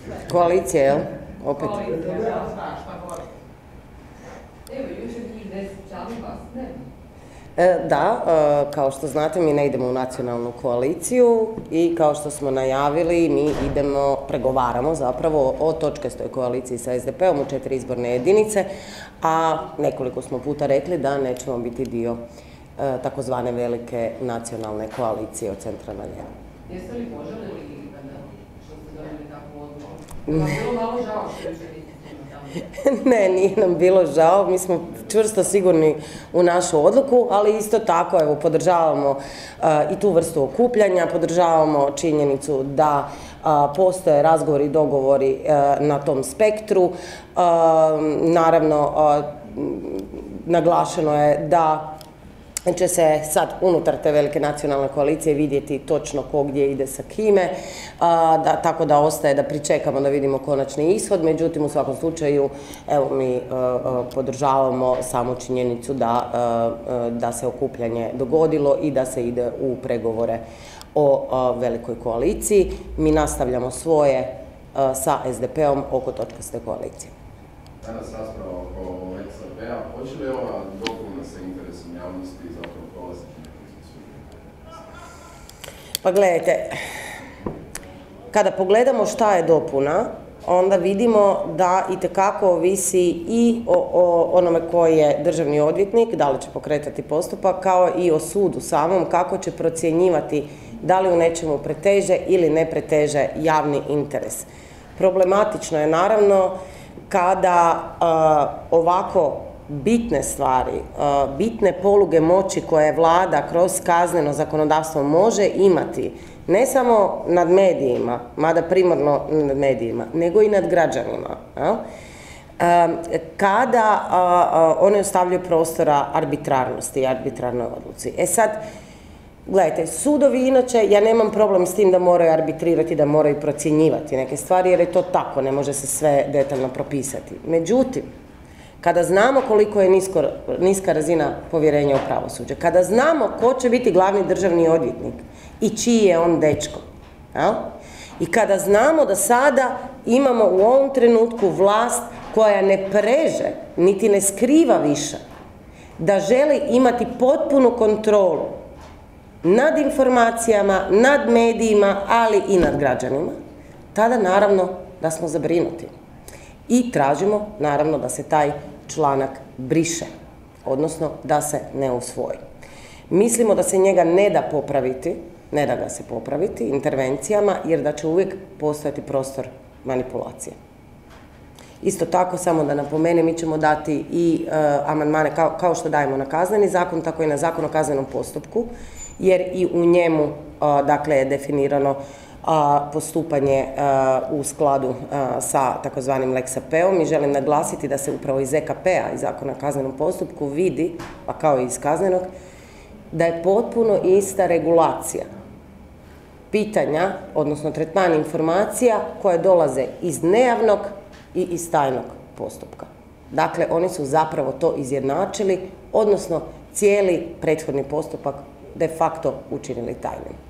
Koalicije, jel? Opet. Evo, jučer njih 10 članova, ne? Da, kao što znate, mi ne idemo u nacionalnu koaliciju i kao što smo najavili, mi pregovaramo zapravo o točkastoj koaliciji sa SDP-om u 4 izborne jedinice, a nekoliko smo puta rekli da nećemo biti dio takozvane velike nacionalne koalicije od centra na lijevo. Jeste li poželili što ste donijeli takvu odluku? Vam bilo malo žao što jučer niste tamo? Ne, nije nam bilo žao, mi smo čvrsto sigurni u našu odluku, ali isto tako, evo, podržavamo i tu vrstu okupljanja, podržavamo činjenicu da postoje razgovori i dogovori na tom spektru. Naravno, naglašeno je da će se sad unutar te velike nacionalne koalicije vidjeti točno ko gdje ide sa kime, tako da ostaje da pričekamo da vidimo konačni ishod. Međutim, u svakom slučaju, evo, mi podržavamo samu činjenicu da se okupljanje dogodilo i da se ide u pregovore o velikoj koaliciji. Mi nastavljamo svoje sa SDP-om oko točkaste koalicije. Danas rasprava oko Lex AP-a, hoće li ova dopuna sa interesom javnosti zapravo prolaziti nekakvih sudija? Pa gledajte, kada pogledamo šta je dopuna, onda vidimo da itekako ovisi i o onome koji je državni odvjetnik, da li će pokretati postupak, kao i o sudu samom, kako će procjenjivati da li u nečemu preteže ili ne preteže javni interes. Problematično je naravno kada ovako bitne stvari, bitne poluge moći koje vlada kroz kazneno zakonodavstvo može imati, ne samo nad medijima, mada primarno nad medijima, nego i nad građanima, kada one ostavljaju prostora arbitrarnosti i arbitrarnoj odluci. E sad, gledajte, sudovi inače, ja nemam problem s tim da moraju arbitrirati, da moraju procjenjivati neke stvari, jer je to tako, ne može se sve detaljno propisati. Međutim, kada znamo koliko je niska razina povjerenja u pravosuđe, kada znamo ko će biti glavni državni odvjetnik i čiji je on dečko, i kada znamo da sada imamo u ovom trenutku vlast koja ne preže, niti ne skriva više, da želi imati potpunu kontrolu nad informacijama, nad medijima, ali i nad građanima, tada naravno da smo zabrinuti. I tražimo naravno da se taj članak briše, odnosno da se ne usvoji. Mislimo da se njega ne da popraviti, ne da ga se popraviti intervencijama, jer da će uvijek postojati prostor manipulacije. Isto tako, samo da napomenem, mi ćemo dati i amandmane kao što dajemo na kazneni zakon, tako i na zakon o kaznenom postupku, jer i u njemu, dakle, je definirano postupanje u skladu sa takozvanim Lex AP-om. I želim naglasiti da se upravo iz ZKP-a, iz zakona o kaznenom postupku, vidi, pa kao i iz kaznenog, da je potpuno ista regulacija pitanja, odnosno tretman informacija koje dolaze iz nejavnog i iz tajnog postupka. Dakle, oni su zapravo to izjednačili, odnosno cijeli prethodni postupak de facto učinili tajnim.